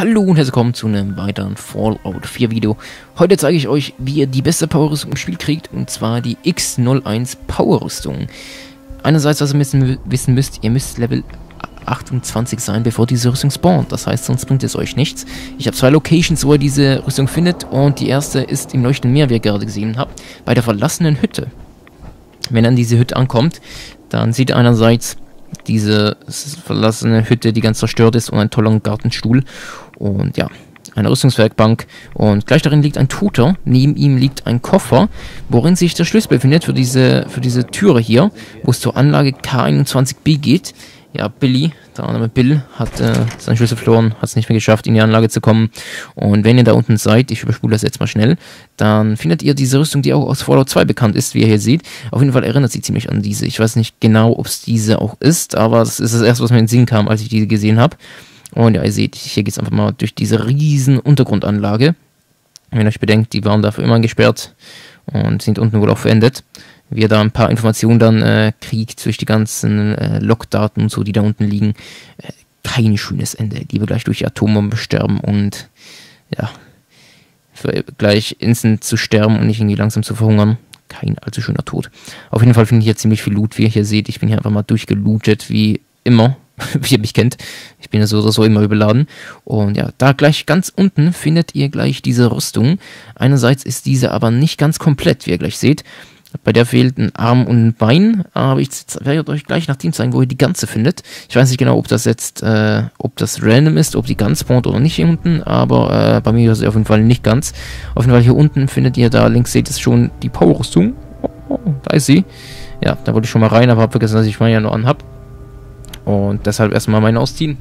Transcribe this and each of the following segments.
Hallo und herzlich willkommen zu einem weiteren Fallout 4 Video. Heute zeige ich euch, wie ihr die beste Powerrüstung im Spiel kriegt, und zwar die X01 Powerrüstung. Einerseits, was ihr wissen müsst, ihr müsst Level 28 sein, bevor diese Rüstung spawnt. Das heißt, sonst bringt es euch nichts. Ich habe zwei Locations, wo ihr diese Rüstung findet, und die erste ist im leuchtenden Meer, wie ihr gerade gesehen habt, bei der verlassenen Hütte. Wenn ihr an diese Hütte ankommt, dann seht ihr einerseits diese verlassene Hütte, die ganz zerstört ist, und einen tollen Gartenstuhl und ja, eine Rüstungswerkbank, und gleich darin liegt ein Toter. Neben ihm liegt ein Koffer, worin sich der Schlüssel befindet für diese Türe hier, wo es zur Anlage K21B geht. Ja, Billy, der Name Bill, hat seinen Schlüssel verloren, hat es nicht mehr geschafft, in die Anlage zu kommen. Und wenn ihr da unten seid, ich überspule das jetzt mal schnell, dann findet ihr diese Rüstung, die auch aus Fallout 2 bekannt ist, wie ihr hier seht. Auf jeden Fall erinnert sie ziemlich an diese. Ich weiß nicht genau, ob es diese auch ist, aber das ist das erste, was mir in den Sinn kam, als ich diese gesehen habe. Und ja, ihr seht, hier geht es einfach mal durch diese riesen Untergrundanlage. Wenn ihr euch bedenkt, die waren dafür immer gesperrt und sind unten wohl auch verendet. Wie ihr da ein paar Informationen dann kriegt durch die ganzen Logdaten und so, die da unten liegen. Kein schönes Ende. Die wir gleich durch Atombomben sterben und ja, gleich instant zu sterben und nicht irgendwie langsam zu verhungern. Kein allzu schöner Tod. Auf jeden Fall finde ich hier ziemlich viel Loot, wie ihr hier seht. Ich bin hier einfach mal durchgelootet, wie immer. Wie ihr mich kennt. Ich bin ja so oder so immer überladen. Und ja, da gleich ganz unten findet ihr gleich diese Rüstung. Einerseits ist diese aber nicht ganz komplett, wie ihr gleich seht. Bei der fehlt ein Arm und ein Bein, aber ich werde euch gleich nach dem zeigen, wo ihr die ganze findet. Ich weiß nicht genau, ob das jetzt, ob das random ist, ob die ganz spawnt oder nicht hier unten, aber bei mir ist sie auf jeden Fall nicht ganz. Auf jeden Fall hier unten findet ihr, da links seht ihr schon die Powerrüstung. Oh, da ist sie. Ja, da wollte ich schon mal rein, aber habe vergessen, dass ich meine ja noch anhab. Und deshalb erstmal meine ausziehen.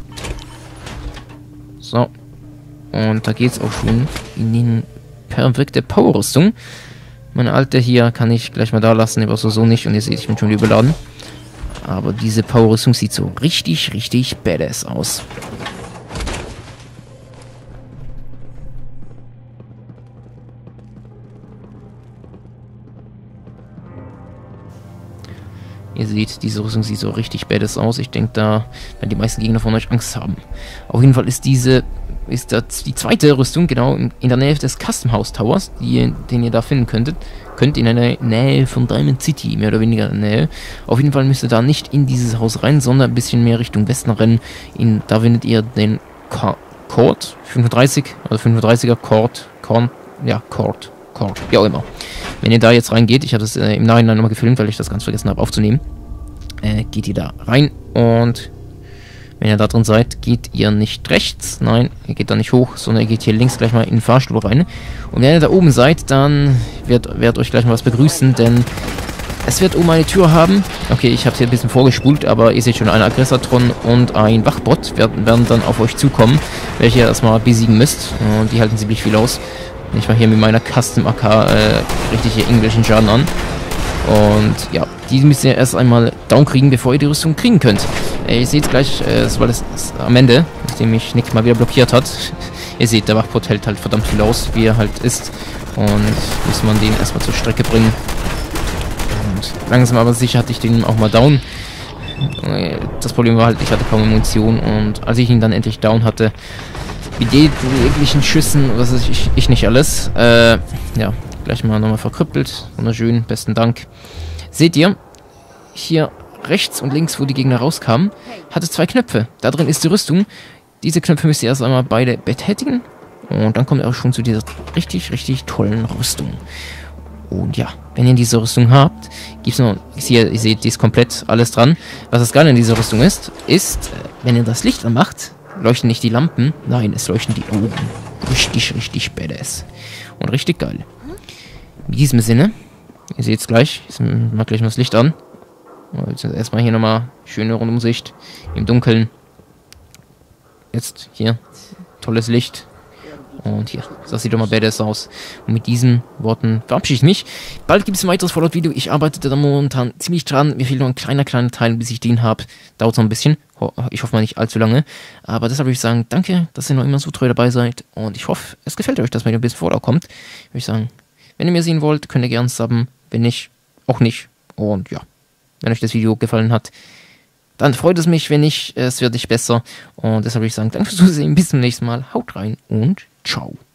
So. Und da geht es auch schon in die perfekte Powerrüstung. Meine alte hier kann ich gleich mal da lassen, aber so nicht. Und ihr seht, ich bin schon überladen. Aber diese Powerrüstung sieht so richtig, richtig badass aus. Ihr seht, diese Rüstung sieht so richtig badass aus. Ich denke, da werden die meisten Gegner von euch Angst haben. Auf jeden Fall ist das die zweite Rüstung, genau, in der Nähe des Custom House Towers, den ihr da finden könnt in der Nähe von Diamond City, mehr oder weniger in der Nähe. Auf jeden Fall müsst ihr da nicht in dieses Haus rein, sondern ein bisschen mehr Richtung Westen rennen. Da findet ihr den Court 35, also 35er Court, wie auch immer. Wenn ihr da jetzt reingeht, ich habe das im Nachhinein nochmal gefilmt, weil ich das ganz vergessen habe aufzunehmen, geht ihr da rein, und wenn ihr da drin seid, geht ihr nicht rechts, nein, ihr geht da nicht hoch, sondern ihr geht hier links gleich mal in den Fahrstuhl rein. Und wenn ihr da oben seid, dann wird euch gleich mal was begrüßen, denn es wird oben eine Tür haben. Okay, ich habe es hier ein bisschen vorgespult, aber ihr seht schon, ein Aggressatron und ein Wachbot werden dann auf euch zukommen, welche ihr erstmal besiegen müsst, und die halten ziemlich viel aus. Ich mache hier mit meiner Custom AK richtig hier irgendwelchen Schaden an. Und ja, die müsst ihr erst einmal down kriegen, bevor ihr die Rüstung kriegen könnt. Ihr seht gleich, das war das am Ende, nachdem mich Nick mal wieder blockiert hat. Ihr seht, der Wachbot hält halt verdammt viel aus, wie er halt ist. Und muss man den erstmal zur Strecke bringen. Und langsam aber sicher hatte ich den auch mal down. Das Problem war halt, ich hatte kaum Munition, und als ich ihn dann endlich down hatte, mit jeglichen Schüssen, was weiß ich nicht alles, ja, gleich mal nochmal verkrüppelt. Wunderschön, besten Dank. Seht ihr, hier rechts und links, wo die Gegner rauskamen, hat es zwei Knöpfe. Da drin ist die Rüstung. Diese Knöpfe müsst ihr erst einmal beide betätigen, und dann kommt ihr auch schon zu dieser richtig, richtig tollen Rüstung. Und ja, wenn ihr diese Rüstung habt, gibt es noch, hier, ihr seht, die ist komplett alles dran. Was das Geile in dieser Rüstung ist, wenn ihr das Licht anmacht, leuchten nicht die Lampen, nein, es leuchten die Augen. Richtig, richtig badass. Und richtig geil. In diesem Sinne, ihr seht es gleich, ich mach gleich mal das Licht an. Jetzt erstmal hier nochmal schöne Rundumsicht im Dunkeln. Jetzt hier, tolles Licht. Und hier, das sieht doch mal badass aus. Und mit diesen Worten verabschiede ich mich. Bald gibt es ein weiteres Fallout-Video. Ich arbeite da momentan ziemlich dran. Mir fehlt noch ein kleiner Teil, bis ich den habe. Dauert noch ein bisschen. Ich hoffe mal nicht allzu lange. Aber deshalb würde ich sagen, danke, dass ihr noch immer so treu dabei seid. Und ich hoffe, es gefällt euch, dass mir ein bisschen Fallout kommt. Würde ich sagen, wenn ihr mir sehen wollt, könnt ihr gerne subben. Wenn nicht, auch nicht. Und ja, wenn euch das Video gefallen hat, dann freut es mich, wenn nicht, es wird nicht besser. Und deshalb würde ich sagen, danke fürs Zusehen, bis zum nächsten Mal, haut rein und ciao.